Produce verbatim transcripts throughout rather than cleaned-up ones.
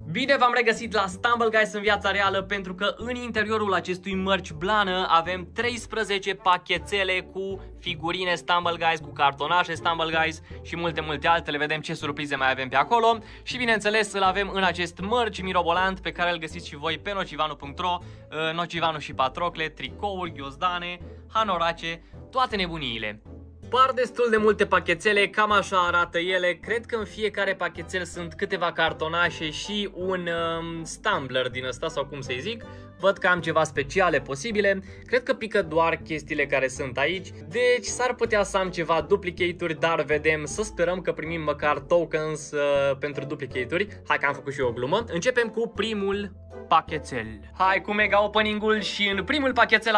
Bine v-am regăsit la Stumble Guys în viața reală, pentru că în interiorul acestui mărci blană avem treisprezece pachetele cu figurine Stumble Guys, cu cartonașe Stumble Guys și multe, multe altele. Vedem ce surprize mai avem pe acolo și bineînțeles îl avem în acest mărci mirobolant pe care îl găsiți și voi pe nocivanu punct ro, Nocivanu și Patrocle, tricouri, ghiozdane, hanorace, toate nebuniile. Par destul de multe pachetele, cam așa arată ele. Cred că în fiecare pachetel sunt câteva cartonașe și un um, stumbler din ăsta, sau cum să-i zic. Văd că am ceva speciale posibile. Cred că pică doar chestiile care sunt aici. Deci s-ar putea să am ceva duplicate-uri, dar vedem, să sperăm că primim măcar tokens uh, pentru duplicate-uri. Hai că am făcut și eu o glumă. Începem cu primul pachetel. Hai cu mega opening-ul și în primul pachetel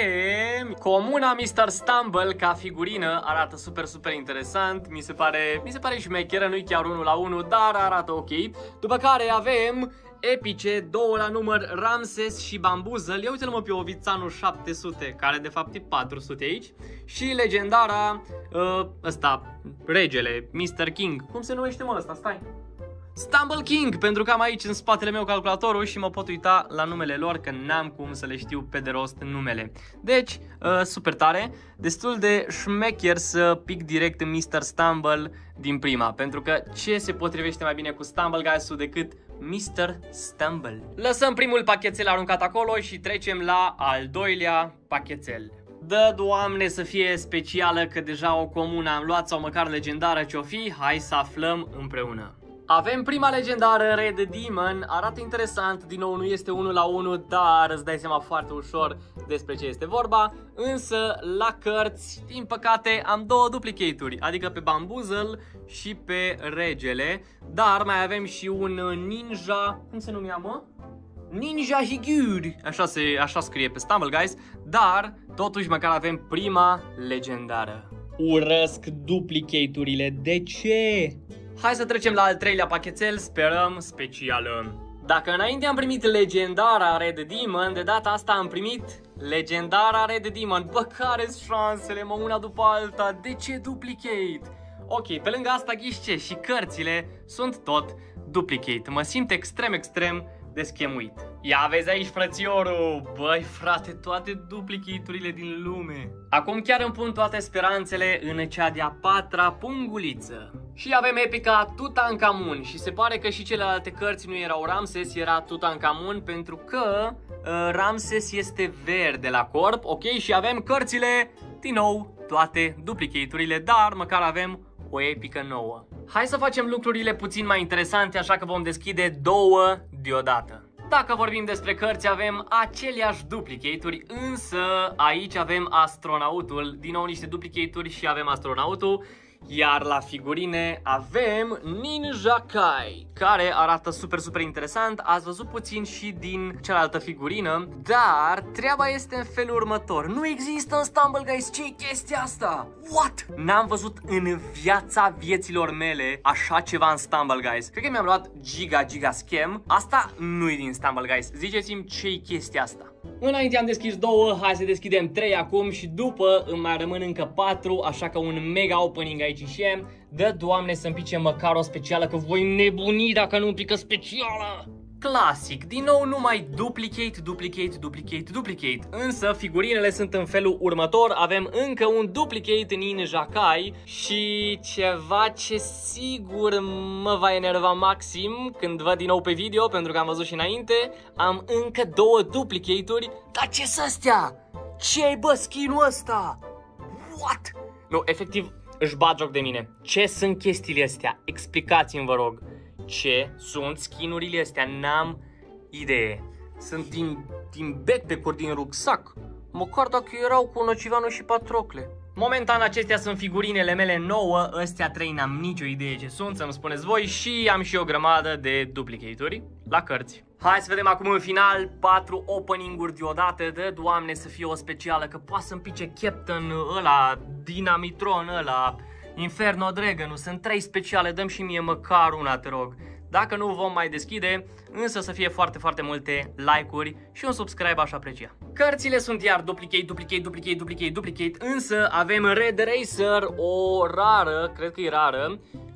avem Comuna mister Stumble ca figurină. Arată super, super interesant. Mi se pare, mi se pare șmecheră, nu-i chiar unul la unul, dar arată ok. După care avem epice, două la număr, Ramses și Bamboozle. Ia uite-l mă pe Ovițanu șapte sute, care de fapt e patru sute aici. Și legendara, uh, ăsta, regele, mister King. Cum se numește mă ăsta? Stai. Stumble King, pentru că am aici în spatele meu calculatorul și mă pot uita la numele lor, că n-am cum să le știu pe de rost numele. Deci, uh, super tare, destul de șmecher să pic direct în mister Stumble din prima, pentru că ce se potrivește mai bine cu Stumble Guys-ul decât mister Stumble. Lăsăm primul pachetel aruncat acolo și trecem la al doilea pachetel. Dă, Doamne, să fie specială, că deja o comună am luat, sau măcar legendară ce-o fi. Hai să aflăm împreună. Avem prima legendară, Red Demon, arată interesant, din nou nu este unul la unul, dar îți dai seama foarte ușor despre ce este vorba. Însă la cărți, din păcate, am două duplicate-uri, adică pe Bamboozle și pe regele. Dar mai avem și un ninja, cum se numea mă? Ninja Higuri, așa, se, așa scrie pe Stumble Guys, dar totuși măcar avem prima legendară. Urăsc duplicate-urile, de ce? Hai să trecem la al treilea pachetel, sperăm specială. Dacă înainte am primit legendara Red Demon, de data asta am primit legendara Red Demon. Bă, care-s șansele, mă, una după alta? De ce duplicate? Ok, pe lângă asta ghiși ce? Și cărțile sunt tot duplicate. Mă simt extrem, extrem de schemuit. Ia vezi aici, frățiorul. Băi, frate, toate duplicate-urile din lume. Acum chiar îmi pun toate speranțele în cea de-a patra punguliță. Și avem epica Tutankhamun. Și se pare că și celelalte cărți nu erau Ramses, era Tutankhamun, pentru că uh, Ramses este verde la corp. Ok, și avem cărțile, din nou, toate duplicate-urile, dar măcar avem o epică nouă. Hai să facem lucrurile puțin mai interesante, așa că vom deschide două deodată. Dacă vorbim despre cărți, avem aceleași duplicate-uri, însă aici avem astronautul, din nou niște duplicate-uri și avem astronautul. Iar la figurine avem Ninja Kai, care arată super, super interesant. Ați văzut puțin și din cealaltă figurină, dar treaba este în felul următor. Nu există în Stumble Guys. Ce-i chestia asta? What? N-am văzut în viața vieților mele așa ceva în Stumble Guys. Cred că mi-am luat giga, giga scam. Asta nu-i din Stumble Guys. Ziceți-mi ce-i chestia asta. Înainte am deschis două, hai să deschidem trei acum și după îmi mai rămân încă patru, așa că un mega opening aici și em. Dă, Doamne, să-mi pice măcar o specială, că voi nebuni dacă nu-mi pică specială. Clasic, din nou numai duplicate, duplicate, duplicate, duplicate. Însă figurinele sunt în felul următor. Avem încă un duplicate Ninja Kai și ceva ce sigur mă va enerva maxim când văd din nou pe video, pentru că am văzut și înainte. Am încă două duplicate-uri. Dar ce sunt astea? Ce-i, bă, skin-ul ăsta? What? Nu, efectiv își bat joc de mine. Ce sunt chestiile astea? Explicați-mi, vă rog. Ce sunt skin-urile astea? N-am idee. Sunt din, din backpack-uri, din rucsac. Măcar dacă erau cu Nocivanu și Patrocle. Momentan acestea sunt figurinele mele nouă. Astea trei n-am nicio idee ce sunt, să-mi spuneți voi. Și am și o grămadă de duplicate-uri la cărți. Hai să vedem acum în final patru opening-uri deodată. Dă, Doamne, să fie o specială, că poate să-mi pice Captain ăla, Dynamitron ăla, Inferno Dragon, sunt trei speciale, dăm și mie măcar una, te rog. Dacă nu vom mai deschide, însă să fie foarte, foarte multe like-uri și un subscribe, aș aprecia. Cărțile sunt iar duplicate, duplicate, duplicate, duplicate, duplicate, însă avem Red Racer, o rară, cred că e rară,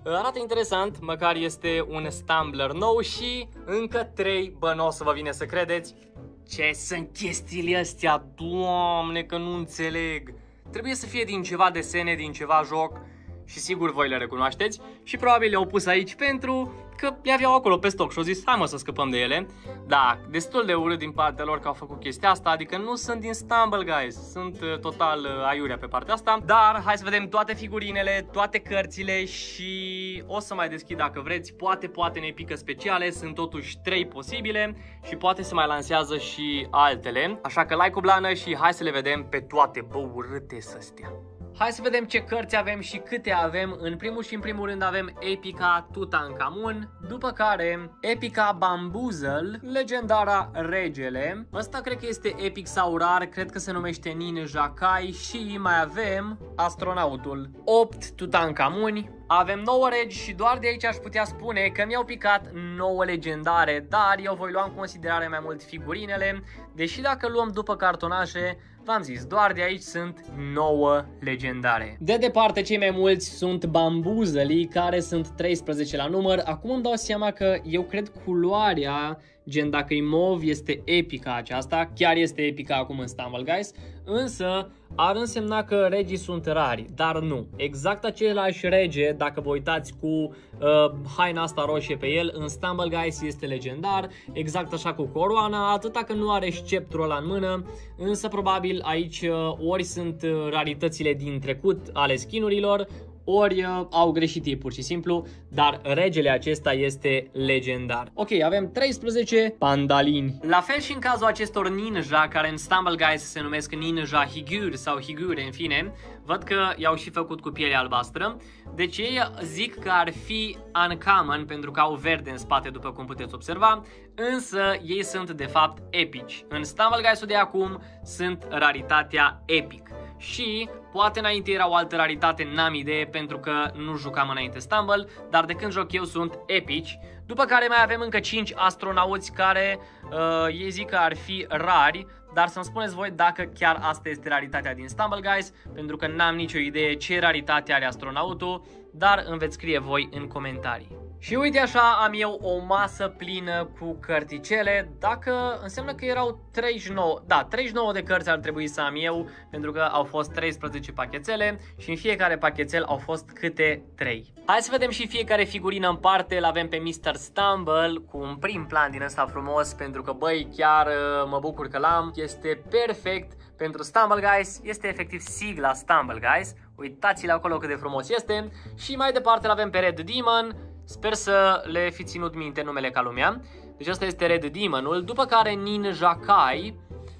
Arată interesant, măcar este un Stumbler nou și încă trei, bă, n-o să vă vine să credeți. Ce sunt chestiile astea, Doamne, că nu înțeleg. Trebuie să fie din ceva desene, din ceva joc și sigur voi le recunoașteți și probabil le-au pus aici pentru că le aveau acolo pe stoc și au zis hai mă să scăpăm de ele. Da, destul de urât din partea lor că au făcut chestia asta, adică nu sunt din Stumble Guys, sunt uh, total uh, aiurea pe partea asta. Dar hai să vedem toate figurinele, toate cărțile și o să mai deschid dacă vreți, poate, poate ne pică speciale, sunt totuși trei posibile și poate se mai lansează și altele. Așa că like-ul blană și hai să le vedem pe toate, bă, urâte să-stea. Hai să vedem ce cărți avem și câte avem. În primul și în primul rând avem Epica Tutankhamun, după care Epica Bamboozle, legendara Regele. Ăsta cred că este epic sau rar, cred că se numește Ninja Kai și mai avem Astronautul. opt Tutankhamuni. Avem nouă regi și doar de aici aș putea spune că mi-au picat nouă legendare, dar eu voi lua în considerare mai mult figurinele, deși dacă luăm după cartonașe, v-am zis, doar de aici sunt nouă legendare. De departe, cei mai mulți sunt Bamboozle, care sunt treisprezece la număr. Acum îmi dau seama că eu cred culoarea, gen dacă e mov, este epica aceasta, chiar este epica acum în Stumble Guys, însă ar însemna că regii sunt rari, dar nu. Exact același rege, dacă vă uitați cu uh, haina asta roșie pe el, în Stumble Guys este legendar, exact așa cu coroana, atâta că nu are sceptrul ăla în mână, însă probabil aici uh, ori sunt uh, raritățile din trecut ale skinurilor, ori uh, au greșit ei pur și simplu, dar regele acesta este legendar. Ok, avem treisprezece pandalini. La fel și în cazul acestor ninja, care în Stumble Guys se numesc Ninja Higure sau Higure, în fine, văd că i-au și făcut cu piele albastră. Deci ei zic că ar fi uncommon pentru că au verde în spate, după cum puteți observa, însă ei sunt de fapt epici. În Stumble Guys-ul de acum sunt raritatea epic. Și poate înainte era o altă raritate, n-am idee pentru că nu jucam înainte Stumble, dar de când joc eu sunt epici. După care mai avem încă cinci astronauți care uh, ei zic că ar fi rari, dar să-mi spuneți voi dacă chiar asta este raritatea din Stumble Guys, pentru că n-am nicio idee ce raritate are astronautul, dar îmi veți scrie voi în comentarii. Și uite așa am eu o masă plină cu cărticele, dacă înseamnă că erau treizeci și nouă, da, treizeci și nouă de cărți ar trebui să am eu, pentru că au fost treisprezece pachetele și în fiecare pachetel au fost câte trei. Hai să vedem și fiecare figurină în parte, îl avem pe mister Stumble cu un prim plan din ăsta frumos, pentru că băi, chiar mă bucur că l-am, este perfect pentru Stumble Guys, este efectiv sigla Stumble Guys, uitați-le acolo cât de frumos este și mai departe îl avem pe Red Demon. Sper să le fi ținut minte numele ca lumea. Deci asta este Red Demon-ul, după care Ninja Kai,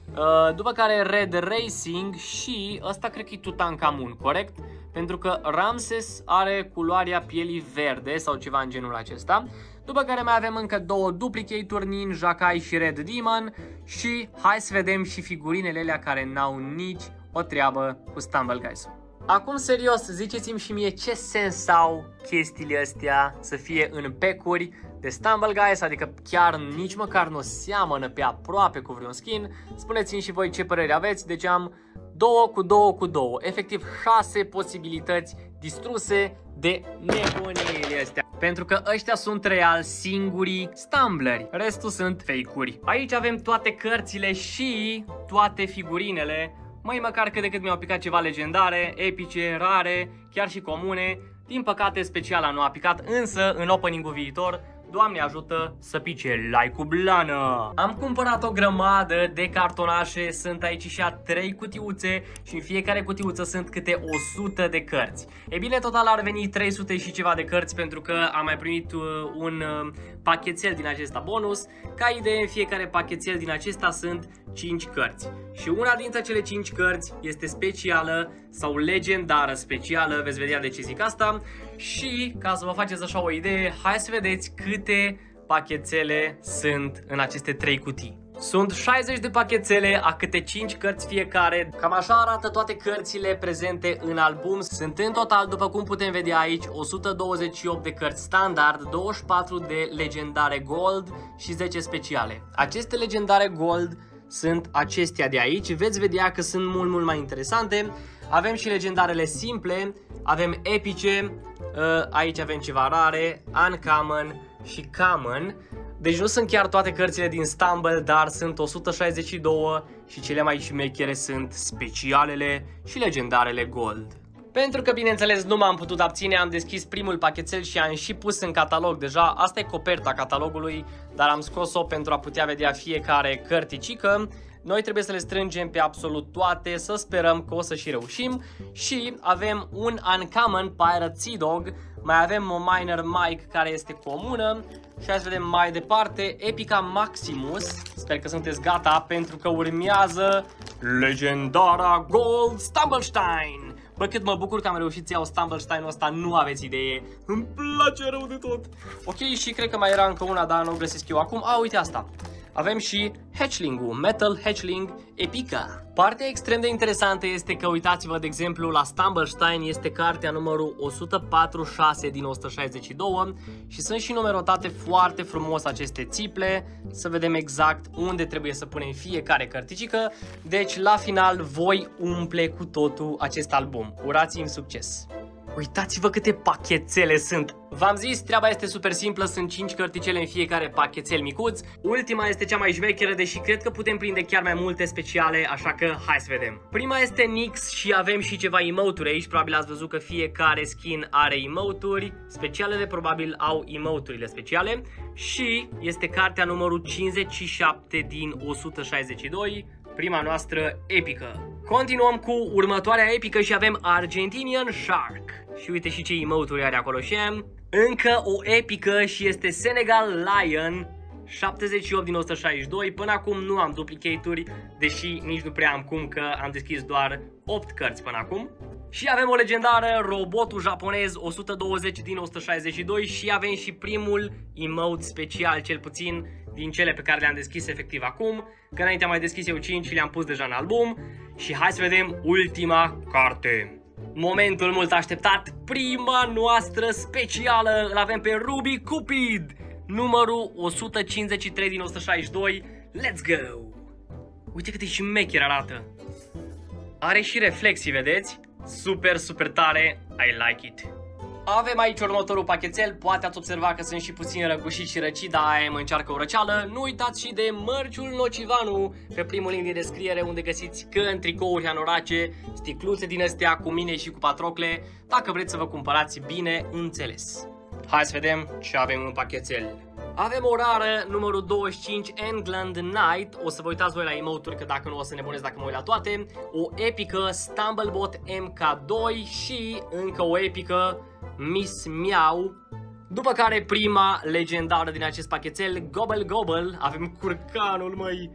după care Red Racing și ăsta cred că e Tutankhamun, corect? Pentru că Ramses are culoarea pielii verde sau ceva în genul acesta. După care mai avem încă două duplicate-uri, Ninja Kai și Red Demon. Și hai să vedem și figurinele alea care n-au nici o treabă cu Stumble Guys-ul. Acum, serios, ziceți-mi și mie ce sens au chestiile astea să fie în pack-uri de Stumble Guys, adică chiar nici măcar nu seamănă pe aproape cu vreun skin. Spuneți-mi și voi ce părere aveți, deci am două cu două cu două, efectiv șase posibilități distruse de nebunile astea. Pentru că ăștia sunt real singurii Stumbleri, restul sunt fake-uri. Aici avem toate cărțile și toate figurinele. Măi, măcar cât de cât mi-au picat ceva legendare, epice, rare, chiar și comune. Din păcate, speciala nu a picat, însă în opening-ul viitor, Doamne ajută să pice like-ul blană! Am cumpărat o grămadă de cartonașe, sunt aici și a trei cutiuțe și în fiecare cutiuță sunt câte o sută de cărți. E bine, total ar veni trei sute și ceva de cărți pentru că am mai primit uh, un uh, pachetel din acesta bonus. Ca idee, în fiecare pachetel din acesta sunt cinci cărți. Și una dintre cele cinci cărți este specială sau legendară specială, veți vedea de ce zic asta. Și ca să vă faceți așa o idee, hai să vedeți câte pachetele sunt în aceste trei cutii. Sunt șaizeci de pachetele, a câte cinci cărți fiecare. Cam așa arată toate cărțile prezente în album. Sunt în total, după cum putem vedea aici, o sută douăzeci și opt de cărți standard, douăzeci și patru de legendare gold și zece speciale. Aceste legendare gold sunt acestea de aici, veți vedea că sunt mult, mult mai interesante. Avem și legendarele simple, avem epice, aici avem ceva rare, uncommon și common. Deci nu sunt chiar toate cărțile din Stumble, dar sunt o sută șaizeci și doi și cele mai șmechere sunt specialele și legendarele gold. Pentru că, bineînțeles, nu m-am putut abține, am deschis primul pachetel și am și pus în catalog deja. Asta e coperta catalogului, dar am scos-o pentru a putea vedea fiecare cărticică. Noi trebuie să le strângem pe absolut toate, să sperăm că o să și reușim. Și avem un Uncommon Pirate Sea Dog, mai avem o Miner Mike care este comună. Și hai să vedem mai departe, Epica Maximus. Sper că sunteți gata pentru că urmează legendara Gold Stumblestein. Bă, cât mă bucur că am reușit să iau Stumblestein-ul ăsta, nu aveți idee. Îmi place rău de tot. Ok, și cred că mai era încă una, dar nu o găsesc eu acum. A, uite asta. Avem și Hatchling-ul, Metal Hatchling Epica. Partea extrem de interesantă este că uitați-vă, de exemplu, la Stumblestein este cartea numărul o sută patruzeci și șase din o sută șaizeci și doi și sunt și numerotate foarte frumos aceste țiple, să vedem exact unde trebuie să punem fiecare cărticică. Deci la final voi umple cu totul acest album. Urați-mi succes! Uitați-vă câte pachetele sunt! V-am zis, treaba este super simplă, sunt cinci cărticele în fiecare pachetel micuț. Ultima este cea mai șmecheră, deși cred că putem prinde chiar mai multe speciale, așa că hai să vedem. Prima este Nyx și avem și ceva emote-uri aici, probabil ați văzut că fiecare skin are emote-uri. Specialele probabil au emote-urile speciale. Și este cartea numărul cincizeci și șapte din o sută șaizeci și doi. Prima noastră epică. Continuăm cu următoarea epică și avem Argentinian Shark. Și uite și ce emote-uri are acolo și am. Încă o epică și este Senegal Lion, șaptezeci și opt din o sută șaizeci și doi. Până acum nu am duplicate-uri, deși nici nu prea am cum că am deschis doar opt cărți până acum. Și avem o legendară, robotul japonez, o sută douăzeci din o sută șaizeci și doi și avem și primul emote special, cel puțin din cele pe care le-am deschis efectiv acum, că înainte am mai deschis eu cinci și le-am pus deja în album. Și hai să vedem ultima carte. Momentul mult așteptat, prima noastră specială, îl avem pe Ruby Cupid, numărul o sută cincizeci și trei din o sută șaizeci și doi. Let's go! Uite cât de șmecher arată. Are și reflexii, vedeți? Super, super tare, I like it. Avem aici următorul pachetel, poate ați observat că sunt și puțin răgușit și răcit, dar aia mă încearcă o răceală. Nu uitați și de mărciul Nocivanu pe primul link din descriere, unde găsiți când tricouri, hanorace, sticluțe din astea cu mine și cu Patrocle, dacă vreți să vă cumpărați, bine înțeles. Hai să vedem ce avem în pachetel. Avem o rară, numărul douăzeci și cinci, England Knight. O să vă uitați voi la emote-uri, că dacă nu o să nebunesc dacă mă uit la toate. O epică Stumblebot M K doi și încă o epică Miss Meow. După care prima legendară din acest pachetel, Gobble Gobble. Avem curcanul, măi.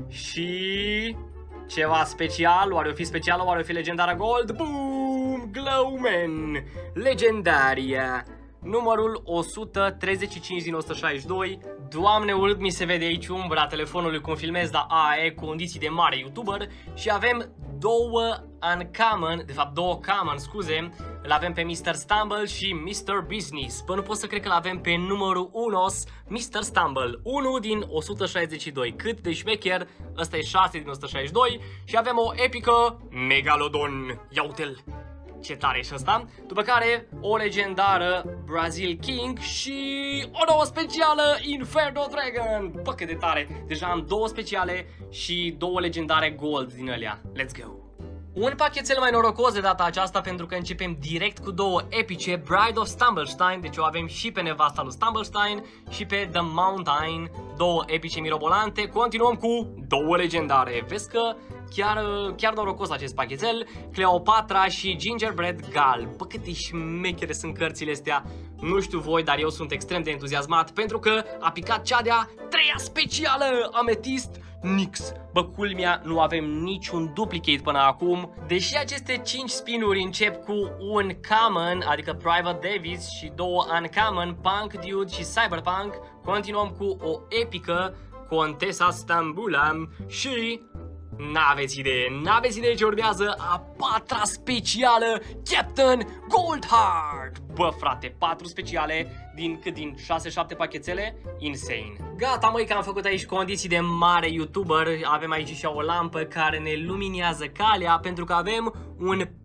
Și ceva special, oare o fi specială, oare o fi legendară gold? Boom! Glowman! Legendaria! Numărul o sută treizeci și cinci din o sută șaizeci și doi. Doamne, urât mi se vede aici umbra telefonului cum filmez, dar aia e condiții de mare YouTuber. Și avem două Uncommon, de fapt două Common, scuze. Îl avem pe mister Stumble și mister Business. Bă, nu pot să cred că îl avem pe numărul unu, mister Stumble, unu din o sută șaizeci și doi. Cât de șmecher, ăsta e șase din o sută șaizeci și doi. Și avem o epică Megalodon. Ia uite-l! Ce tare e și ăsta. După care o legendară Brazil King și o nouă specială Inferno Dragon. Bă, cât de tare. Deja am două speciale și două legendare gold din alea. Let's go. Un pachetel mai norocos de data aceasta pentru că începem direct cu două epice, Bride of Stumblestein, deci o avem și pe nevasta lui Stumblestein și pe The Mountain, două epice mirobolante. Continuăm cu două legendare. Vezi că chiar, chiar norocos acest pachetel, Cleopatra și Gingerbread Gal. Bă, cât de șmechere sunt cărțile astea. Nu știu voi, dar eu sunt extrem de entuziasmat pentru că a picat cea de-a treia specială, Amethyst Nyx. Bă, culmea, nu avem niciun duplicate până acum. Deși aceste cinci spinuri încep cu un common, adică Private Davis, și două uncommon, Punk Dude și Cyberpunk, continuăm cu o epică, Contesa Stambulam și... N-aveți idee, n-aveți idee ce urmează, a patra specială, Captain Goldheart. Bă, frate, patru speciale din cât din șase șapte pachetele? Insane. Gata, măi, că am făcut aici condiții de mare YouTuber. Avem aici și o lampă care ne luminează calea pentru că avem un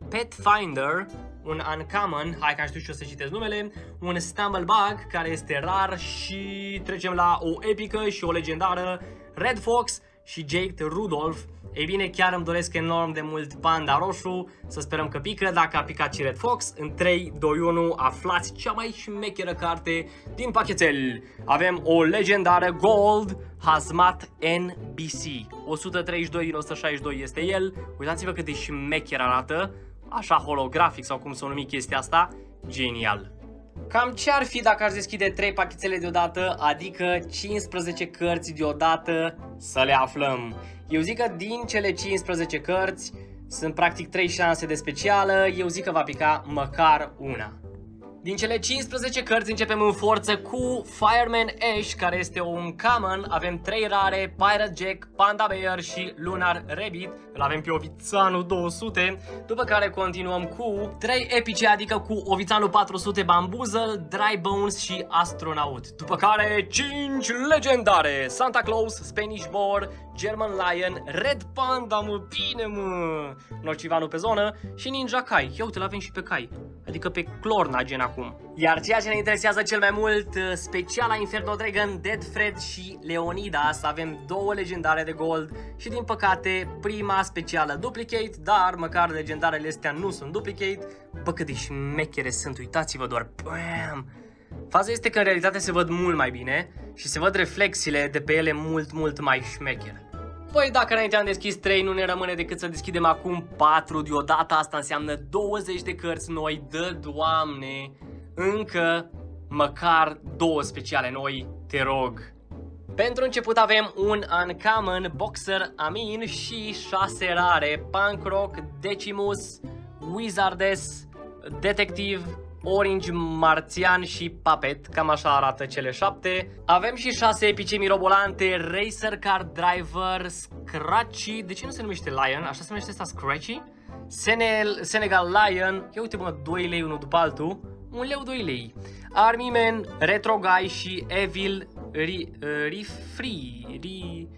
Pet Finder, un uncommon, hai că știu și o să citesc numele, un Stumblebug care este rar și trecem la o epică și o legendară, Red Fox și Jake Rudolph. Ei bine, chiar îmi doresc enorm de mult panda roșu, să sperăm că pică. Dacă a picat și Red Fox, în trei, doi, unu, aflați cea mai șmecheră carte din pachetel. Avem o legendară Gold Hazmat N B C, o sută treizeci și doi din o sută șaizeci și doi este el. Uitați-vă cât de șmecher arată, așa holografic sau cum s-o numi chestia asta, genial. Cam ce ar fi dacă aș deschide trei pachetele deodată, adică cincisprezece cărți deodată, să le aflăm? Eu zic că din cele cincisprezece cărți sunt practic trei șanse de specială, eu zic că va pica măcar una. Din cele cincisprezece cărți începem în forță cu Fireman Ash, care este un common, avem trei rare, Pirate Jack, Panda Bear și Lunar Rabbit, îl avem pe Ovițanu două sute, după care continuăm cu trei epice, adică cu Ovițanu patru sute, Bamboozle, Dry Bones și Astronaut, după care cinci legendare, Santa Claus, Spanish Boar, German Lion, Red Panda, mă, bine mă, Nocivanu pe zonă și Ninja Kai. Ia uite, l-avem și pe Kai, adică pe Clorna gen acum. Iar ceea ce ne interesează cel mai mult, speciala Inferno Dragon, Dead Fred și Leonidas, avem două legendare de gold și din păcate prima specială duplicate, dar măcar legendarele astea nu sunt duplicate. Bă, cât de șmechere sunt, uitați-vă doar, bam! Faza este că în realitate se văd mult mai bine și se văd reflexiile de pe ele mult, mult mai șmechere. Păi dacă înainte am deschis trei, nu ne rămâne decât să deschidem acum patru deodată, asta înseamnă douăzeci de cărți noi, dă Doamne, încă măcar două speciale noi, te rog. Pentru început avem un uncommon, Boxer Amin și șase rare, Punk Rock, Decimus, Wizardess, Detective, Orange Marțian și Puppet, cam așa arată cele șapte. Avem și șase epice mirobolante, Racer Car Driver, Scratchy, de ce nu se numește Lion? Așa se numește asta, Scratchy? Senel, Senegal Lion, ia uite mă, doi lei unul după altul, un leu doi lei. Army Man, Retro Guy și Evil Ri, Rifri, ri,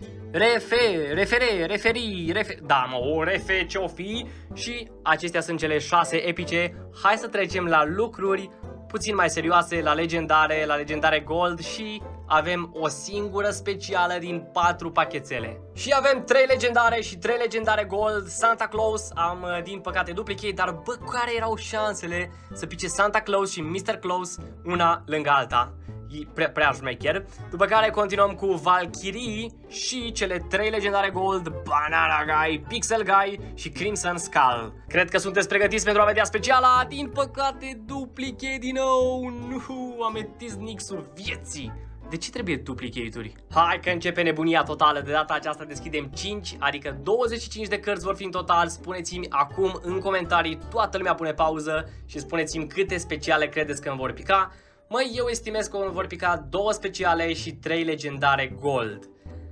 Refe, refere, referi, refe, da mă, o refe ce-o fi. Și acestea sunt cele șase epice. Hai să trecem la lucruri puțin mai serioase, la legendare, la legendare gold și avem o singură specială din patru pachetele. Și avem trei legendare și trei legendare gold. Santa Claus am din păcate duplicate, dar bă, care erau șansele să pice Santa Claus și mister Claus una lângă alta? E prea, prea șmecher. După care continuăm cu Valkyrie și cele trei legendare gold, Banana Guy, Pixel Guy și Crimson Skull. Cred că sunteți pregătiți pentru a vedea speciala. Din păcate duplicate din nou. Nu, ametist nixul vieții. De ce trebuie duplicate-uri? Hai că începe nebunia totală. De data aceasta deschidem cinci, adică douăzeci și cinci de cărți vor fi în total. Spuneți-mi acum în comentarii, toată lumea pune pauză și spuneți-mi câte speciale credeți că îmi vor pica. Măi, eu estimez că îmi vor pica două speciale și trei legendare gold.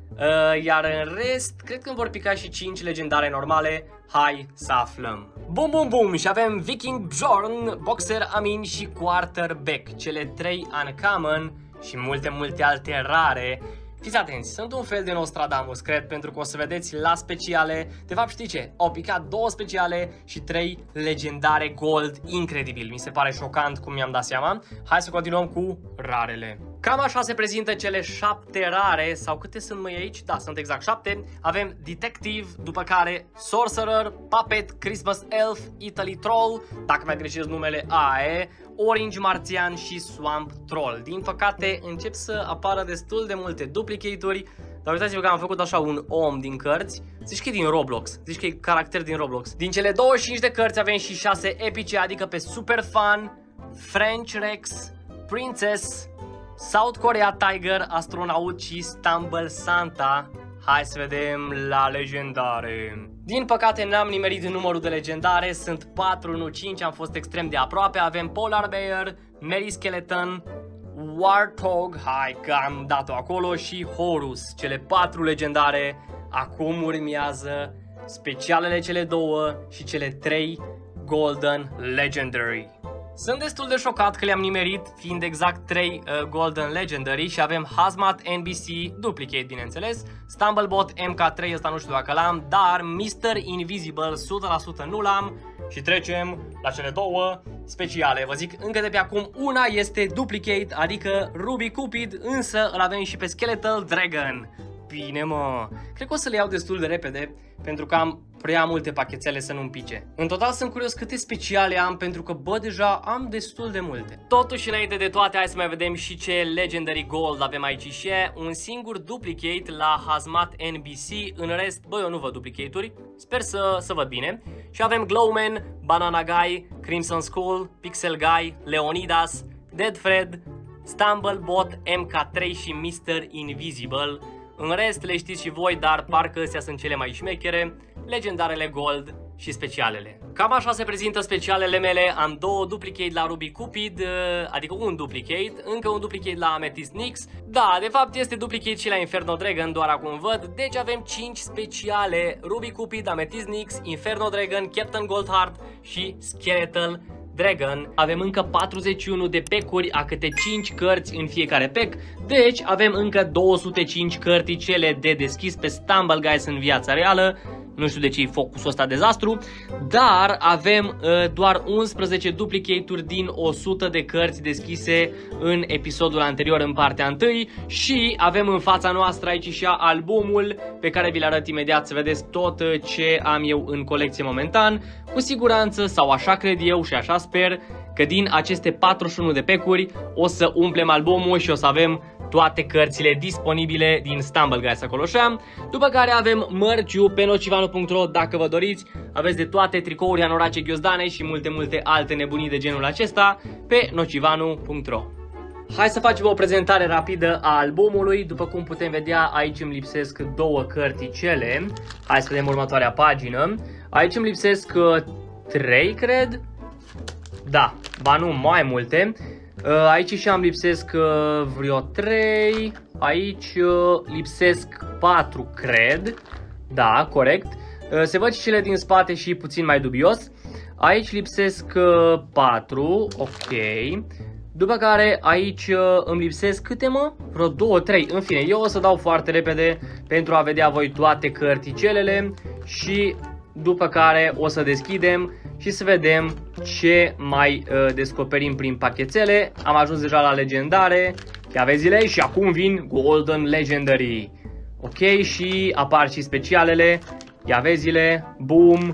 Uh, iar în rest, cred că îmi vor pica și cinci legendare normale. Hai să aflăm. Bum bum bum, și avem Viking Bjorn, Boxer Amin și Quarterback, cele trei uncommon și multe, multe alte rare. Fiți atenți, sunt un fel de Nostradamus, cred, pentru că o să vedeți la speciale. De fapt, știi ce? Au picat două speciale și trei legendare gold. Incredibil, mi se pare șocant cum mi-am dat seama. Hai să continuăm cu rarele. Cam așa se prezintă cele șapte rare, sau câte sunt mai aici? Da, sunt exact șapte. Avem Detective, după care Sorcerer, Puppet, Christmas Elf, Italy Troll, dacă mai greșesc numele A E, Orange Marțian și Swamp Troll. Din păcate încep să apară destul de multe duplicate-uri, dar uitați-vă că am făcut așa un om din cărți. Zici că e din Roblox, zici că e caracter din Roblox. Din cele douăzeci și cinci de cărți avem și șase epice, adică pe Super Fun, French Rex, Princess, South Korea Tiger, Astronaut și Stumble Santa. Hai să vedem la legendare. Din păcate n-am nimerit numărul de legendare, sunt patru, nu cinci, am fost extrem de aproape. Avem Polar Bear, Mary Skeleton, Warthog, hai că am dat-o acolo, și Horus, cele patru legendare. Acum urmează specialele cele două și cele trei Golden Legendary. Sunt destul de șocat că le-am nimerit, fiind exact trei uh, Golden Legendary, și avem Hazmat N B C duplicate, bineînțeles, Stumblebot M K trei, ăsta nu știu dacă l-am, dar mister Invisible o sută la sută nu l-am, și trecem la cele două speciale. Vă zic încă de pe acum, una este Duplicate, adică Ruby Cupid, însă îl avem și pe Skeletal Dragon. Bine mă, cred că o să le iau destul de repede pentru că am prea multe pachețele să nu-mi pice. În total sunt curios câte speciale am pentru că bă, deja am destul de multe. Totuși înainte de toate hai să mai vedem și ce Legendary Gold avem aici și e un singur Duplicate la Hazmat N B C. În rest, bă, eu nu văd duplicate-uri, sper să, să văd bine. Și avem Glowman, Banana Guy, Crimson Skull, Pixel Guy, Leonidas, Dead Fred, Stumblebot, M K trei și mister Invisible. În rest le știți și voi, dar parcă astea sunt cele mai șmechere, legendarele Gold și specialele. Cam așa se prezintă specialele mele, am două Duplicate la Ruby Cupid, adică un Duplicate, încă un Duplicate la Amethyst Nyx. Da, de fapt este Duplicate și la Inferno Dragon, doar acum văd, deci avem cinci speciale, Ruby Cupid, Amethyst Nyx, Inferno Dragon, Captain Goldheart și Skeletal Dragon. Avem încă patruzeci și unu de pack-uri, a câte cinci cărți în fiecare pack, deci avem încă două sute cinci cărticele de deschis pe Stumble Guys în viața reală. Nu știu de ce e focusul ăsta dezastru, dar avem uh, doar unsprezece duplicate-uri din o sută de cărți deschise în episodul anterior, în partea întâi, și avem în fața noastră aici și albumul pe care vi-l arăt imediat să vedeți tot ce am eu în colecție momentan. Cu siguranță, sau așa cred eu și așa sper, că din aceste patruzeci și unu de pack-uri o să umplem albumul și o să avem toate cărțile disponibile din Stumble Guys acolo așa. După care avem mărciu pe nocivanu punct ro dacă vă doriți. Aveți de toate, tricouri, anorace, ghiozdane și multe, multe alte nebunii de genul acesta pe nocivanu punct ro. Hai să facem o prezentare rapidă a albumului. După cum putem vedea, aici îmi lipsesc două cărticele. Hai să vedem următoarea pagină. Aici îmi lipsesc trei, cred. Da, ba nu, mai multe. Aici și am lipsesc vreo trei. Aici lipsesc patru, cred. Da, corect. Se văd și cele din spate și puțin mai dubios. Aici lipsesc patru, ok. După care aici îmi lipsesc câte, mă? Vreo două, trei. În fine, eu o să dau foarte repede pentru a vedea voi toate cărticelele și după care o să deschidem și să vedem ce mai uh, descoperim prin pachețele. Am ajuns deja la legendare, chiavezile, și acum vin Golden Legendary. Ok, și apar și specialele, chiavezile, boom,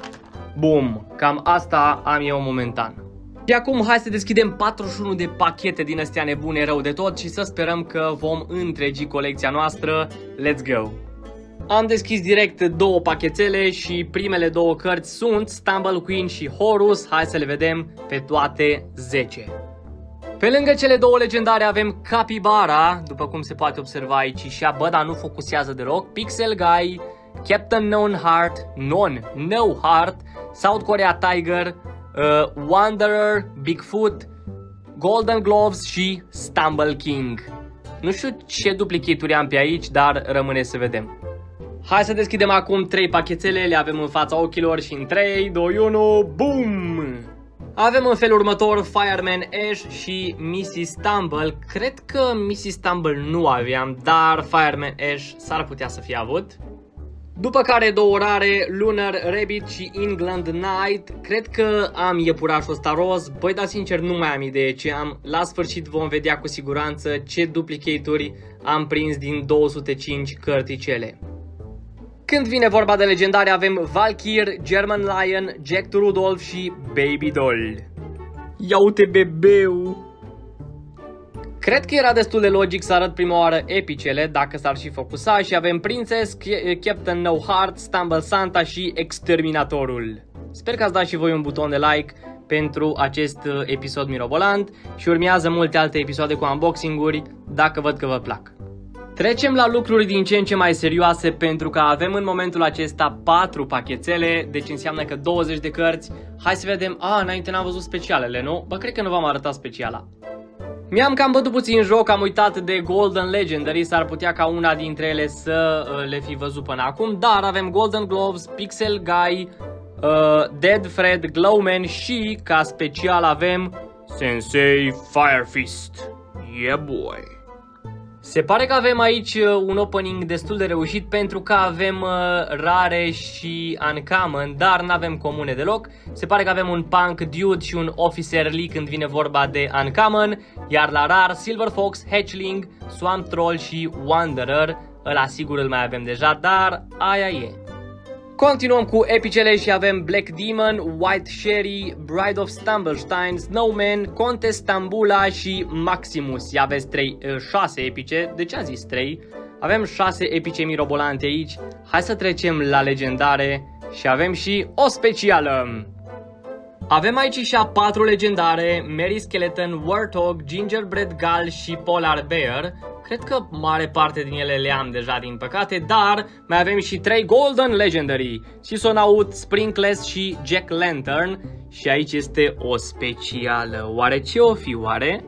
boom. Cam asta am eu momentan. Și acum hai să deschidem patruzeci și unu de pachete din astea nebune rău de tot și să sperăm că vom întregi colecția noastră. Let's go! Am deschis direct două pachețele și primele două cărți sunt Stumble Queen și Horus. Hai să le vedem pe toate zece. Pe lângă cele două legendare avem Capybara, după cum se poate observa aici și bă, dar nu focusează deloc, Pixel Guy, Captain Non Heart, Non No Heart, South Korea Tiger, uh, Wanderer, Bigfoot, Golden Gloves și Stumble King. Nu știu ce duplicate-uri am pe aici, dar rămâne să vedem. Hai să deschidem acum trei pachetele, le avem în fața ochilor și în trei, doi, unu, boom! Avem în felul următor Fireman Ash și missus Stumble. Cred că missus Stumble nu aveam, dar Fireman Ash s-ar putea să fie avut. După care două rare, Lunar Rabbit și England Knight. Cred că am iepurașul ăsta roz. Băi, dar sincer nu mai am idee ce am. La sfârșit vom vedea cu siguranță ce duplicate-uri am prins din două sute cinci cărticele. Când vine vorba de legendare avem Valkyr, German Lion, Jack Rudolph și Baby Doll. Ia uite bebeu! Cred că era destul de logic să arăt prima oară epicele, dacă s-ar și focusa, și avem Princess, Captain No Heart, Stumble Santa și Exterminatorul. Sper că ați dat și voi un buton de like pentru acest episod mirobolant și urmează multe alte episoade cu unboxing-uri dacă văd că vă plac. Trecem la lucruri din ce în ce mai serioase pentru că avem în momentul acesta patru pachetele, deci înseamnă că douăzeci de cărți. Hai să vedem, a, înainte n-am văzut specialele, nu? Bă, cred că nu v-am arătat speciala. Mi-am cam bătut puțin joc, am uitat de Golden Legendary, s-ar putea ca una dintre ele să uh, le fi văzut până acum, dar avem Golden Gloves, Pixel Guy, uh, Dead Fred, Glowman și ca special avem Sensei Fire Fist. Yeah boy! Se pare că avem aici un opening destul de reușit pentru că avem uh, rare și uncommon, dar nu avem comune deloc. Se pare că avem un punk dude și un officer Lee când vine vorba de uncommon, iar la rar Silver Fox, Hatchling, Swamp Troll și Wanderer. Ăla sigur îl mai avem deja, dar aia e. Continuăm cu epicele și avem Black Demon, White Sherry, Bride of Stumblestein, Snowman, Conte Stambula și Maximus. Ia aveți trei, șase epice, de ce a zis trei? Avem șase epice mirobolante aici. Hai să trecem la legendare și avem și o specială. Avem aici și a patru legendare, Mary Skeleton, Warthog, Gingerbread Gull și Polar Bear. Cred că mare parte din ele le am deja din păcate, dar mai avem și trei Golden Legendary, Sisonaut, Sprinkless și Jack Lantern. Și aici este o specială. Oare ce o fi oare?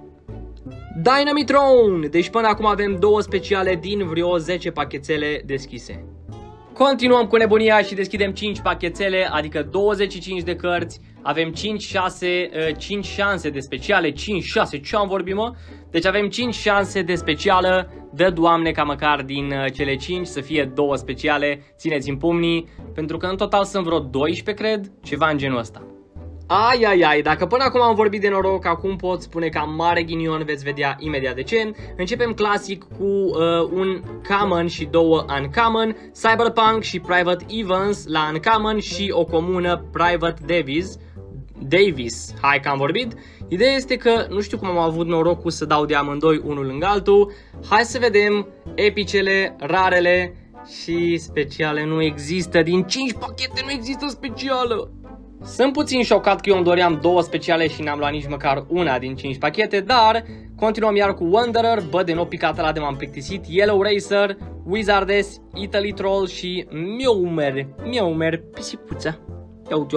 Dynamitron! Deci până acum avem două speciale din vreo zece pachețele deschise. Continuăm cu nebunia și deschidem cinci pachețele, adică douăzeci și cinci de cărți. Avem cinci, șase, cinci șanse de speciale, cinci, șase, ce am vorbit mă? Deci avem cinci șanse de specială, dă Doamne ca măcar din cele cinci să fie două speciale, țineți în pumnii, pentru că în total sunt vreo doisprezece, cred, ceva în genul ăsta. Ai, ai, ai, dacă până acum am vorbit de noroc, acum pot spune că am mare ghinion, veți vedea imediat de ce. Începem clasic cu uh, un common și două uncommon, Cyberpunk și Private Evans la uncommon și o comună Private Davis. Davis, hai că am vorbit. Ideea este că nu știu cum am avut norocul să dau de amândoi unul lângă altul. Hai să vedem epicele, rarele și speciale nu există. Din cinci pachete nu există specială. Sunt puțin șocat că eu îmi doream două speciale și n-am luat nici măcar una din cinci pachete, dar continuăm iar cu Wanderer, bă, de nou picat ăla de m-am plictisit, Yellow Racer, Wizardess, Italy Troll și Mjolnir, Mjolnir, pisipuță. Ia uite-o.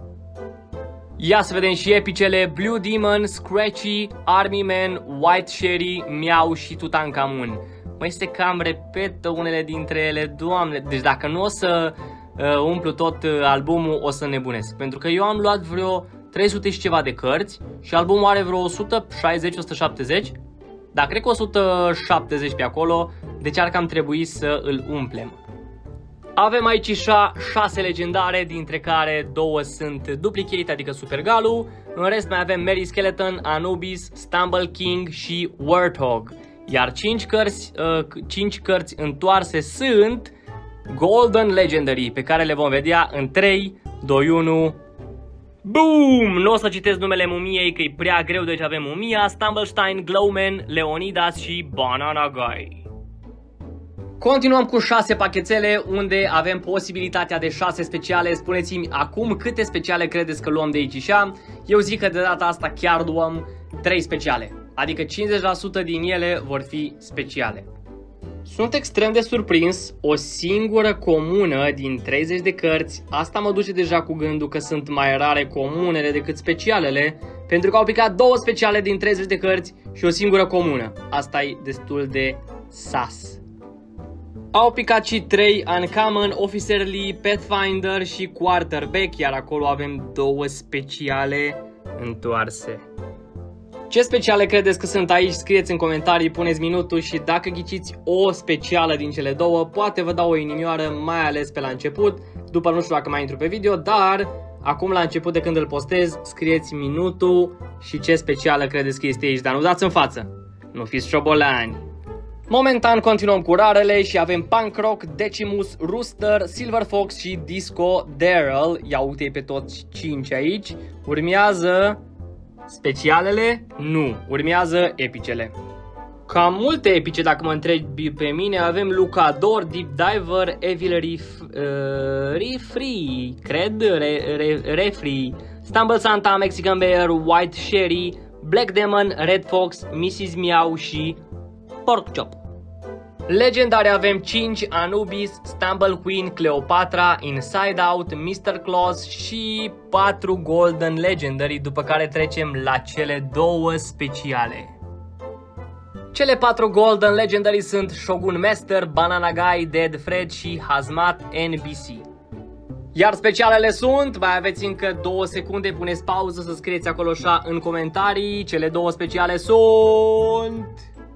Ia să vedem și epicele, Blue Demon, Scratchy, Army Man, White Sherry, Meow și Tutankhamun. Măi, se cam repetă unele dintre ele, Doamne, deci dacă nu o să uh, umplu tot uh, albumul, o să nebunesc. Pentru că eu am luat vreo trei sute și ceva de cărți și albumul are vreo o sută șaizeci - o sută șaptezeci. Dar cred că o sută șaptezeci pe acolo, deci ar cam trebui să îl umplem. Avem aici șase legendare, dintre care două sunt duplicate, adică Super Galu. În rest mai avem Mary Skeleton, Anubis, Stumble King și Warthog. Iar cinci cărți, uh, cinci cărți întoarse sunt Golden Legendary, pe care le vom vedea în trei, doi, unu. Boom! Nu o să citesc numele mumiei, că e prea greu, deci avem mumia, Stumblestein, Glowman, Leonidas și Banana Guy. Continuăm cu șase pachetele unde avem posibilitatea de șase speciale. Spuneți-mi acum câte speciale credeți că luăm de aici și am. Eu zic că de data asta chiar luăm trei speciale, adică cincizeci la sută din ele vor fi speciale. Sunt extrem de surprins, o singură comună din treizeci de cărți. Asta mă duce deja cu gândul că sunt mai rare comunele decât specialele, pentru că au picat două speciale din treizeci de cărți și o singură comună. Asta e destul de sas. Au picat și trei Uncommon, Officer Lee, Pathfinder și Quarterback, iar acolo avem două speciale întoarse. Ce speciale credeți că sunt aici? Scrieți în comentarii, puneți minutul și dacă ghiciți o specială din cele două, poate vă dau o inimioară, mai ales pe la început, după nu știu dacă mai intru pe video, dar acum la început de când îl postez, scrieți minutul și ce specială credeți că este aici, dar nu dați în față, nu fiți șobolani. Momentan continuăm cu rarele și avem Punk Rock, Decimus, Rooster, Silver Fox și Disco Daryl. Ia uite pe toți cinci aici. Urmează specialele? Nu. Urmează epicele. Cam multe epice dacă mă întrebi pe mine. Avem Lucador, Deep Diver, Evil Ref, uh, Refree, cred, re, re, Refree, Stumble Santa, Mexican Bear, White Sherry, Black Demon, Red Fox, missus Meow și Pork Chop. Legendare avem cinci, Anubis, Stumble Queen, Cleopatra, Inside Out, mister Claus și patru Golden Legendary, după care trecem la cele două speciale. Cele patru Golden Legendary sunt Shogun Master, Banana Guy, Dead Fred și Hazmat N B C. Iar specialele sunt, mai aveți încă două secunde, puneți pauză să scrieți acolo așa în comentarii, cele două speciale sunt...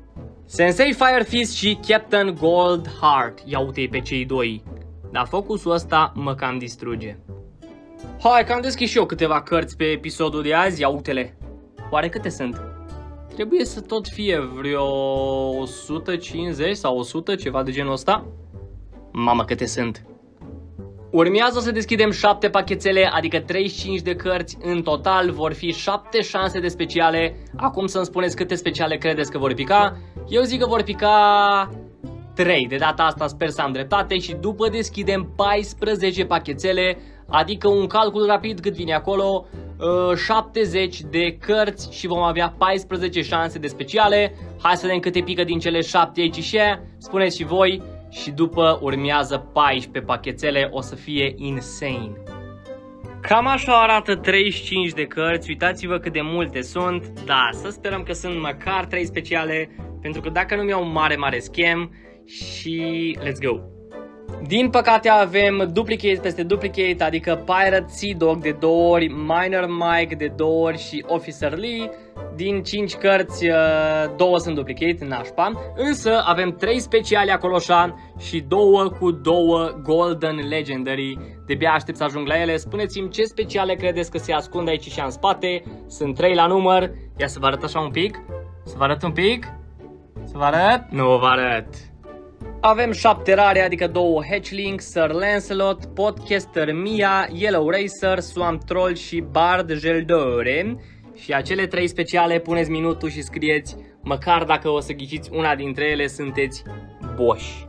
Sensei Firefist și Captain Goldheart. Ia uite-i pe cei doi. Dar focusul ăsta mă cam distruge. Hai că am deschis și eu câteva cărți pe episodul de azi. Ia uite-le. Oare câte sunt? Trebuie să tot fie vreo o sută cincizeci sau o sută, ceva de genul ăsta. Mamă câte sunt. Urmează să deschidem șapte pachețele, adică treizeci și cinci de cărți în total. Vor fi șapte șanse de speciale. Acum să-mi spuneți câte speciale credeți că vor pica. Eu zic că vor pica trei. De data asta sper să am dreptate. Și după deschidem paisprezece pachețele, adică un calcul rapid cât vine acolo, șaptezeci de cărți și vom avea paisprezece șanse de speciale. Hai să vedem câte pică din cele șapte aici și spuneți și voi. Și după urmează paisprezece pachețele, o să fie insane. Cam așa arată treizeci și cinci de cărți, uitați-vă cât de multe sunt. Da, să sperăm că sunt măcar trei speciale, pentru că dacă nu-mi iau un mare, mare scam. Și let's go! Din păcate avem duplicate peste duplicate, adică Pirate Sea Dog de două ori, Miner Mike de două ori și Officer Lee. Din cinci cărți, două sunt duplicate, nașpa. Însă avem trei speciale acolo așa și două cu două Golden Legendary. De-abia aștept să ajung la ele. Spuneți-mi ce speciale credeți că se ascund aici și în spate. Sunt trei la număr. Ia să vă arăt așa un pic. Să vă arăt un pic. Să vă arăt? Nu vă arăt. Avem șapte rare, adică două Hatchling, Sir Lancelot, Podcaster Mia, Yellow Racer, Swamp Troll și Bard Geldore. Și acele trei speciale, puneți minutul și scrieți, măcar dacă o să ghiciți una dintre ele, sunteți boși.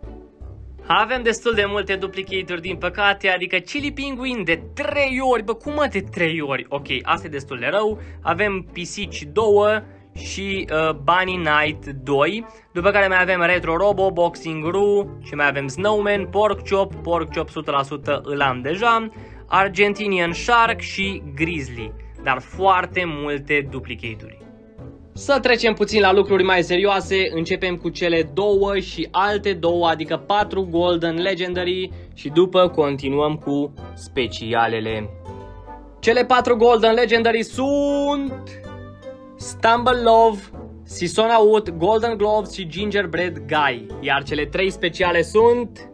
Avem destul de multe duplicate-uri din păcate, adică Chili Penguin de trei ori, bă, cum mă de trei ori? Ok, asta e destul de rău. Avem Pisici două și uh, Bunny Knight doi, după care mai avem Retro Robo, Boxing Ru și mai avem Snowman, Pork Chop, Pork Chop o sută la sută îl am deja, Argentinian Shark și Grizzly, dar foarte multe duplicate-uri. Să trecem puțin la lucruri mai serioase, începem cu cele două și alte două, adică patru Golden Legendary și după continuăm cu specialele. Cele patru Golden Legendary sunt Stumble Love, Sisona Wood, Golden Gloves și Gingerbread Guy. Iar cele trei speciale sunt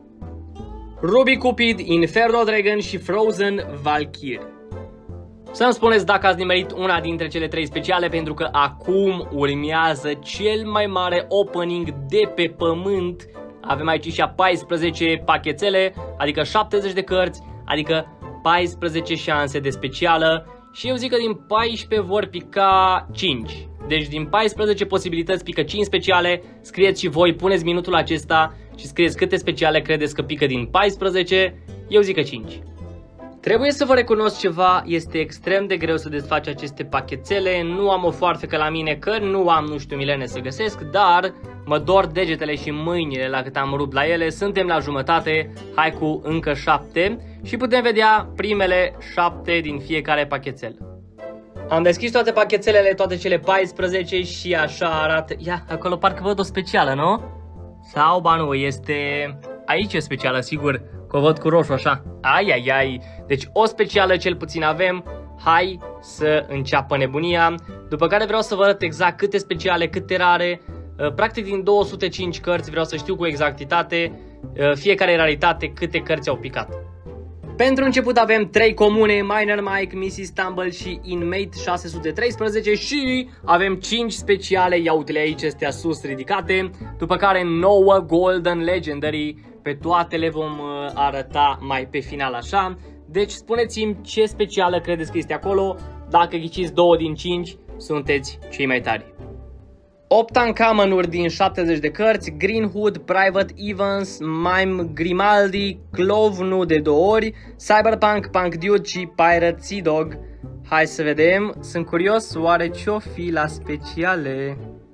Ruby Cupid, Inferno Dragon și Frozen Valkyrie. Să-mi spuneți dacă ați nimerit una dintre cele trei speciale, pentru că acum urmează cel mai mare opening de pe pământ. Avem aici și a paisprezece pachețele, adică șaptezeci de cărți, adică paisprezece șanse de specială. Și eu zic că din paisprezece vor pica cinci. Deci din paisprezece posibilități pică cinci speciale. Scrieți și voi, puneți minutul acesta și scrieți câte speciale credeți că pică din paisprezece. Eu zic că cinci. Trebuie să vă recunosc ceva, este extrem de greu să desfaci aceste pachețele. Nu am o foarfecă la mine, că nu am nu știu milene să găsesc, dar mă dor degetele și mâinile la cât am rupt la ele. Suntem la jumătate, hai cu încă șapte și putem vedea primele șapte din fiecare pachețel. Am deschis toate pachețelele, toate cele paisprezece și așa arată. Ia, acolo parcă văd o specială, nu? Sau, ba nu, este... Aici e specială, sigur, că o văd cu roșu așa. Ai, ai, ai. Deci o specială cel puțin avem. Hai să înceapă nebunia. După care vreau să vă arăt exact câte speciale, câte rare. Practic din două sute cinci cărți vreau să știu cu exactitate fiecare raritate câte cărți au picat. Pentru început avem trei comune, Miner Mike, missus Tumble și Inmate șase sute treisprezece și avem cinci speciale, ia uite-le aici, astea sus ridicate, după care nouă Golden Legendary, pe toate le vom arăta mai pe final așa. Deci spuneți-mi ce specială credeți că este acolo, dacă ghiciți două din cinci, sunteți cei mai tari. opt uncommon-uri din șaptezeci de cărți, Green Hood, Private Evans, Mime Grimaldi, Clovnu de două ori, Cyberpunk, Punk Dude și Pirate Sea Dog. Hai să vedem, sunt curios oare ce-o fi la speciale.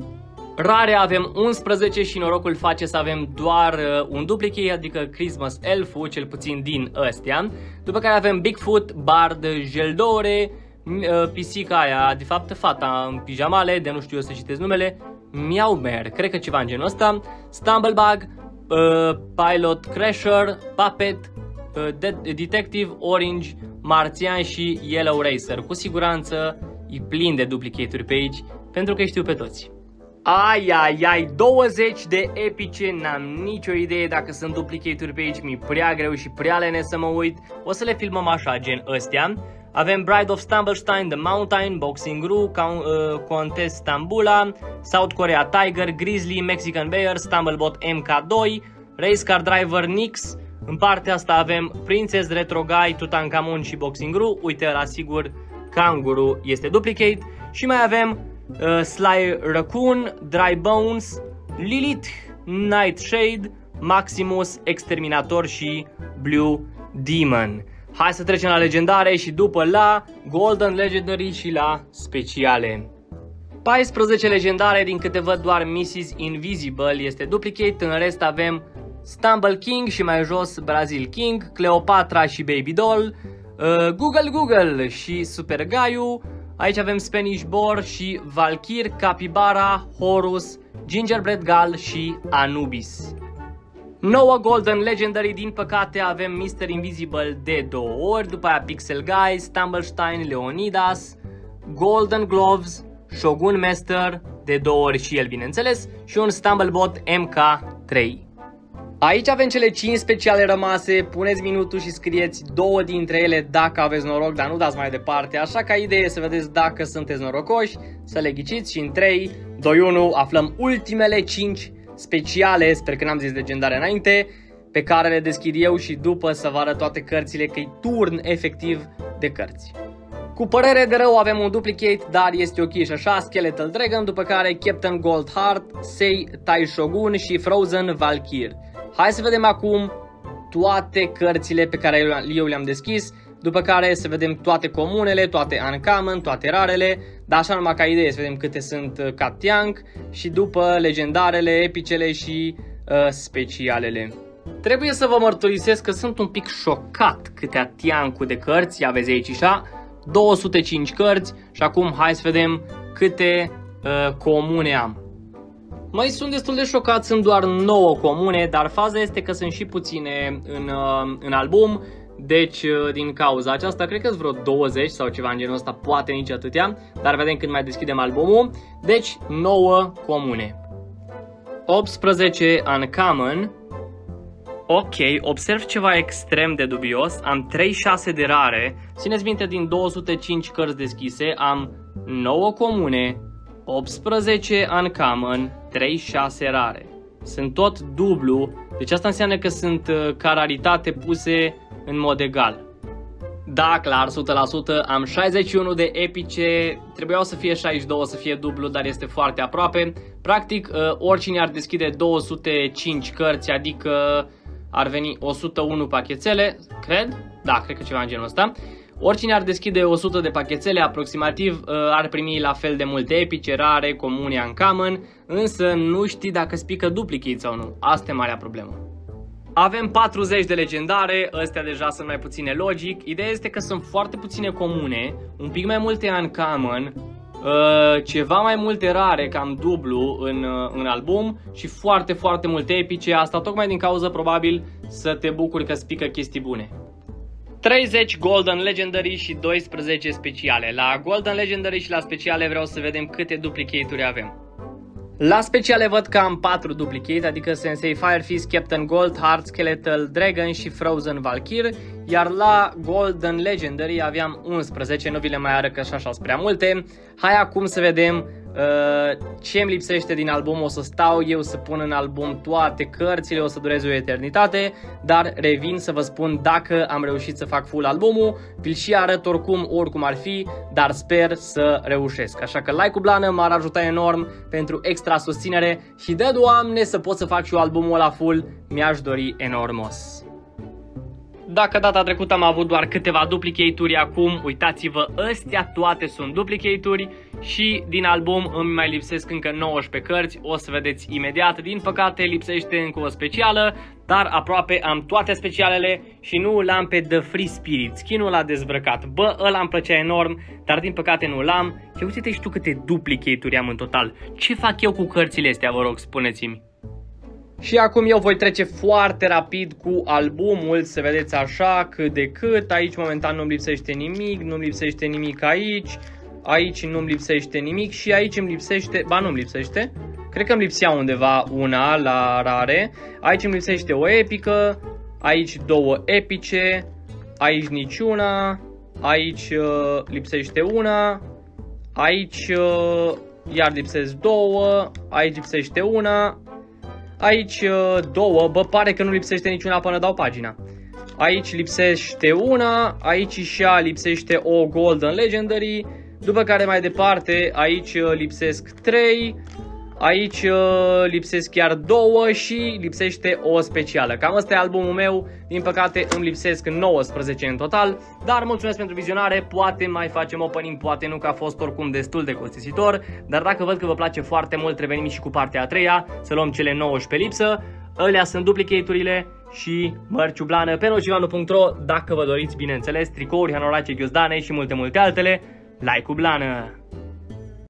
Rare avem unsprezece și norocul face să avem doar uh, un duplicate, adică Christmas Elf-ul, cel puțin din ăstea. După care avem Bigfoot, Bard Geldore, pisica aia, de fapt fata în pijamale, de nu știu eu să citesc numele, Meowmer, cred că ceva în genul ăsta, Stumblebug, uh, Pilot Crasher, Puppet, uh, De Detective Orange, Marțian și Yellow Racer. Cu siguranță e plin de duplicate-uri pe aici, pentru că îi știu pe toți. Ai, ai, ai, douăzeci de epice, n-am nicio idee dacă sunt duplicate-uri pe aici, mi-e prea greu și prea lene să mă uit. O să le filmăm așa, gen ăstea. Avem Bride of Stumblestein, The Mountain, Boxing Ru, uh, Contest Stambula, South Korea Tiger, Grizzly, Mexican Bear, Stumblebot M K doi, Race Car Driver Nix. În partea asta avem Princess, Retro Guy, Tutankhamon și Boxing Ru. Uite, la sigur, Kanguru este duplicate. Și mai avem uh, Sly Raccoon, Dry Bones, Lilith, Nightshade, Maximus, Exterminator și Blue Demon. Hai să trecem la legendare și după la Golden Legendary și la speciale. paisprezece legendare, din câte văd doar missus Invisible este duplicate, în rest avem Stumble King și mai jos Brazil King, Cleopatra și Baby Doll, uh, Google Google și Super Gaiu. Aici avem Spanish Boar și Valkyr, Capybara, Horus, Gingerbread Gal și Anubis. nouă Golden Legendary, din păcate avem mister Invisible de două ori, după aia Pixel Guy, Stumblestein, Leonidas, Golden Gloves, Shogun Master, de două ori și el bineînțeles, și un Stumblebot M K trei. Aici avem cele cinci speciale rămase, puneți minutul și scrieți două dintre ele dacă aveți noroc, dar nu dați mai departe, așa ca idee să vedeți dacă sunteți norocoși, să le ghiciți și în trei, doi, unu aflăm ultimele cinci speciale, sper că n-am zis legendare înainte, pe care le deschid eu și după să vă arăt toate cărțile, că-i turn efectiv de cărți. Cu părere de rău avem un duplicate, dar este ok și așa, Skeletal Dragon, după care Captain Goldheart, Sei Tai Shogun și Frozen Valkyr. Hai să vedem acum toate cărțile pe care eu le-am deschis, după care să vedem toate comunele, toate uncommon, toate rarele, dar așa numai ca idee să vedem câte sunt ca Tiank și după legendarele, epicele și uh, specialele. Trebuie să vă mărturisesc că sunt un pic șocat câtea Tiank-uri de cărți, aveți aici așa, două sute cinci cărți și acum hai să vedem câte uh, comune am. Mai sunt destul de șocat, sunt doar nouă comune, dar faza este că sunt și puține în, uh, în album. Deci, din cauza aceasta, cred că sunt vreo douăzeci sau ceva în genul ăsta, poate nici atâtea, dar vedem când mai deschidem albumul. Deci, nouă comune. optsprezece uncommon. Ok, observ ceva extrem de dubios, am treizeci și șase de rare. Țineți minte, din două sute cinci cărți deschise, am nouă comune, optsprezece uncommon, treizeci și șase rare. Sunt tot dublu, deci asta înseamnă că sunt ca raritate puse în mod egal. Da, clar, o sută la sută, am șaizeci și unu de epice, trebuiau să fie șaizeci și doi să fie dublu, dar este foarte aproape. Practic, oricine ar deschide două sute cinci cărți, adică ar veni o sută unu pachetele, cred? Da, cred că ceva în genul ăsta. Oricine ar deschide o sută de pachetele, aproximativ, ar primi la fel de multe epice, rare, comune, uncommon, însă nu știi dacă spică duplicate sau nu. Asta e marea problemă. Avem patruzeci de legendare, astea deja sunt mai puține logic. Ideea este că sunt foarte puține comune, un pic mai multe uncommon, ceva mai multe rare, cam dublu în, în album și foarte, foarte multe epice. Asta tocmai din cauza probabil să te bucuri că spică chestii bune. treizeci Golden Legendary și doisprezece speciale. La Golden Legendary și la speciale vreau să vedem câte duplicate-uri avem. La speciale văd că am patru duplicate, adică Sensei Firefist, Captain Goldheart, Skeletal Dragon și Frozen Valkyr, iar la Golden Legendary aveam unsprezece, nu vi le mai arăt că așa sunt prea multe. Hai acum să vedem uh, ce îmi lipsește din album. O să stau eu să pun în album toate cărțile, o să dureze o eternitate, dar revin să vă spun dacă am reușit să fac full albumul. Vi-l și arăt oricum, oricum ar fi, dar sper să reușesc. Așa că like-ul blană m-ar ajuta enorm pentru extra susținere și de Doamne să pot să fac și eu albumul la full, mi-aș dori enormos. Dacă data trecută am avut doar câteva duplicate-uri, acum uitați-vă, astea toate sunt duplicate-uri și din album îmi mai lipsesc încă nouăsprezece cărți, o să vedeți imediat. Din păcate lipsește încă o specială, dar aproape am toate specialele și nu l-am pe The Free Spirit, skin-ul ăla dezbrăcat. Bă, ăla îmi plăcea enorm, dar din păcate nu l-am. Și uite-te și tu câte duplicate-uri am în total. Ce fac eu cu cărțile astea, vă rog, spuneți-mi. Și acum eu voi trece foarte rapid cu albumul, să vedeți așa cât de cât. Aici momentan nu-mi lipsește nimic, nu-mi lipsește nimic aici, aici nu-mi lipsește nimic și aici îmi lipsește, ba nu-mi lipsește, Cred că îmi lipsea undeva una la rare. Aici îmi lipsește o epică, aici două epice, aici niciuna, aici uh, lipsește una, aici uh, iar lipsesc două, aici lipsește una, aici uh, două, bă, pare că nu lipsește niciuna până dau pagina. Aici lipsește una, aici și ea lipsește o Golden Legendary, după care mai departe aici uh, lipsesc trei, aici uh, lipsesc chiar două și lipsește o specială. Cam asta e albumul meu, din păcate îmi lipsesc nouăsprezece în total, dar mulțumesc pentru vizionare, poate mai facem opening, poate nu, că a fost oricum destul de costisitor, dar dacă văd că vă place foarte mult, revenim și cu partea a treia, să luăm cele nouăsprezece lipsă. Alea sunt duplicate-urile și mărciu blană pe nocivanu punct ro, dacă vă doriți, bineînțeles, tricouri, hanorace, ghiozdane și multe, multe altele. Like-ul blană!